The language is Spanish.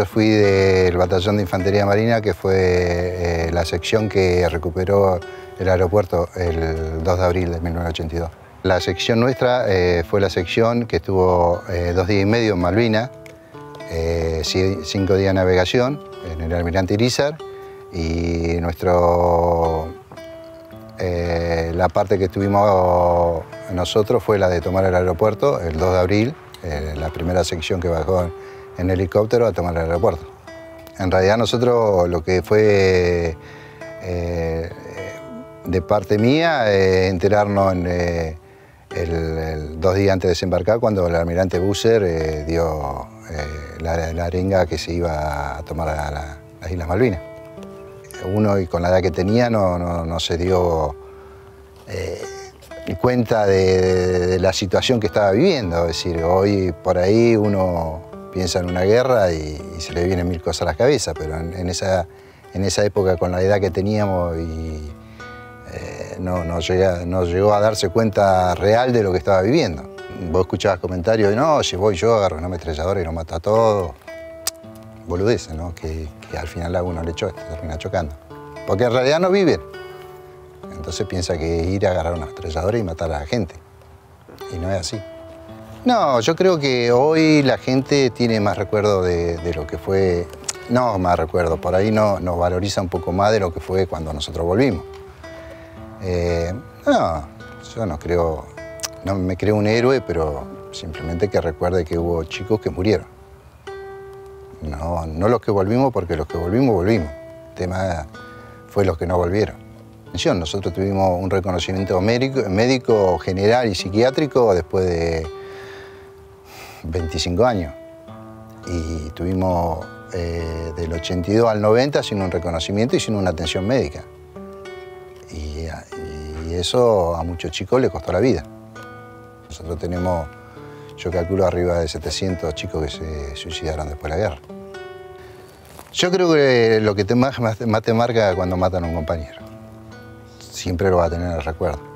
Yo fui del Batallón de Infantería Marina, que fue la sección que recuperó el aeropuerto el 2 de abril de 1982. La sección nuestra fue la sección que estuvo 2 días y medio en Malvinas, 5 días de navegación en el Almirante Irizar, y la parte que estuvimos nosotros fue la de tomar el aeropuerto el 2 de abril, la primera sección que bajó en helicóptero a tomar el aeropuerto. En realidad nosotros lo que fue de parte mía, enterarnos el 2 días antes de desembarcar, cuando el almirante Busser dio la arenga que se iba a tomar a las Islas Malvinas. Uno, y con la edad que tenía, no se dio cuenta de la situación que estaba viviendo. Es decir, hoy por ahí uno piensa en una guerra y se le vienen 1000 cosas a la cabeza, pero en esa época, con la edad que teníamos, no llegó a darse cuenta real de lo que estaba viviendo. Vos escuchabas comentarios de, no, si voy yo, agarro una ametralladora y lo mato a todos. Boludeces, ¿no? Que al final a uno le termina chocando. Porque en realidad no viven. Entonces piensa que es ir a agarrar una ametralladora y matar a la gente. Y no es así. No, yo creo que hoy la gente tiene más recuerdo de lo que fue. No, más recuerdo. Por ahí nos valoriza un poco más de lo que fue cuando nosotros volvimos. No, yo no creo. No me creo un héroe, pero simplemente que recuerde que hubo chicos que murieron. No los que volvimos, porque los que volvimos, volvimos. El tema fue los que no volvieron. Nosotros tuvimos un reconocimiento médico general y psiquiátrico después de 25 años. Y tuvimos del 82 al 90 sin un reconocimiento y sin una atención médica. Y eso a muchos chicos les costó la vida. Nosotros tenemos, yo calculo, arriba de 700 chicos que se suicidaron después de la guerra. Yo creo que lo que más te marca cuando matan a un compañero. Siempre lo va a tener en el recuerdo.